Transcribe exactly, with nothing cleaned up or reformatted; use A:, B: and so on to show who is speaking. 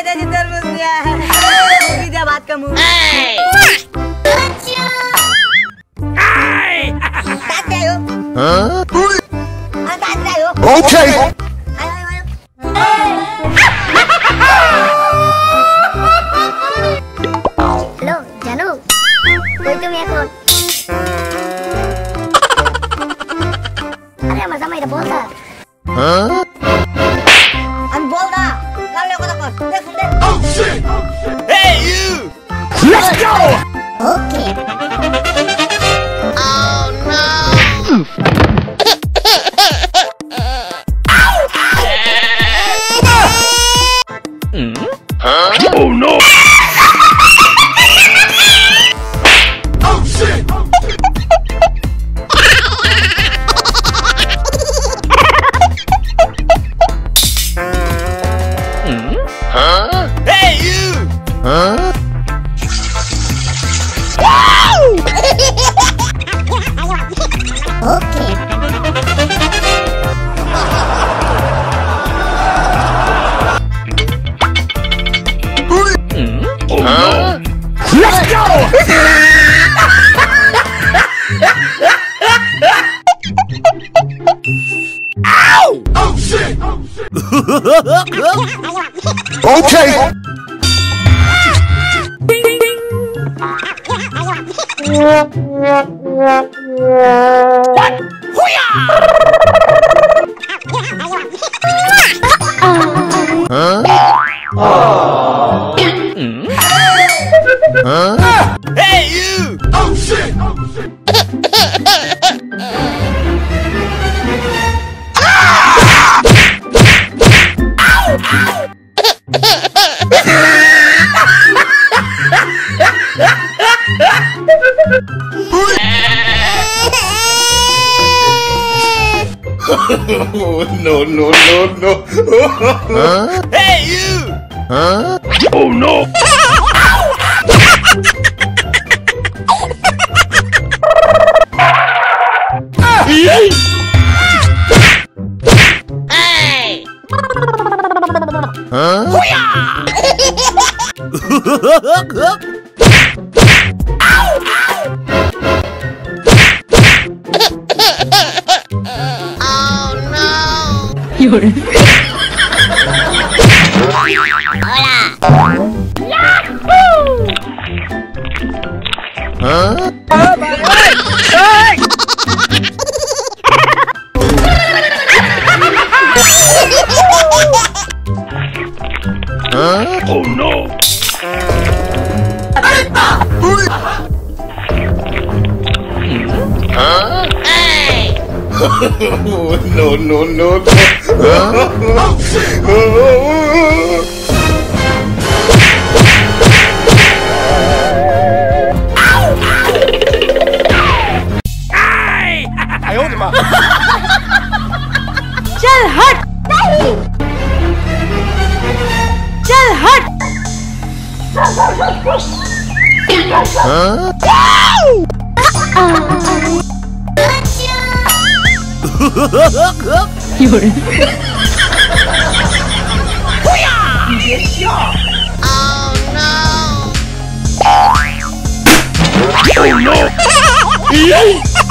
A: मैंने तरबूज दिया है। दीजिए बात का मुंह।
B: ओके।
C: हेलो जानू, कोई तुम এখন? अरे मजा मेरा बोल दा।
B: हाँ?
A: আমি বল দা, কাল কথা কর। দেখ দেখ।
B: Oh shit! Hey you! Let's go!
C: Okay.
B: Oh no! Huh? Oh no! Oh shit! Huh? Hey you! Huh?
C: Okay.
B: Oh huh? No! Let's go! Ow! Oh shit! Oh shit! Okay. What? Hoo-yah! Huh? Huh? Hey you! Oh shit! Oh shit! No, no, no, no. Huh? Hey, you! Huh? Oh, no! Hey! Huh? Oh no!
C: Nurun.
B: Huh? Huh? Oh no! Huh? Hey! No, no, no, no. Huh?
A: चल हट। चल हट।
B: Huh?
C: Nurun.
B: Oh no! Oh no!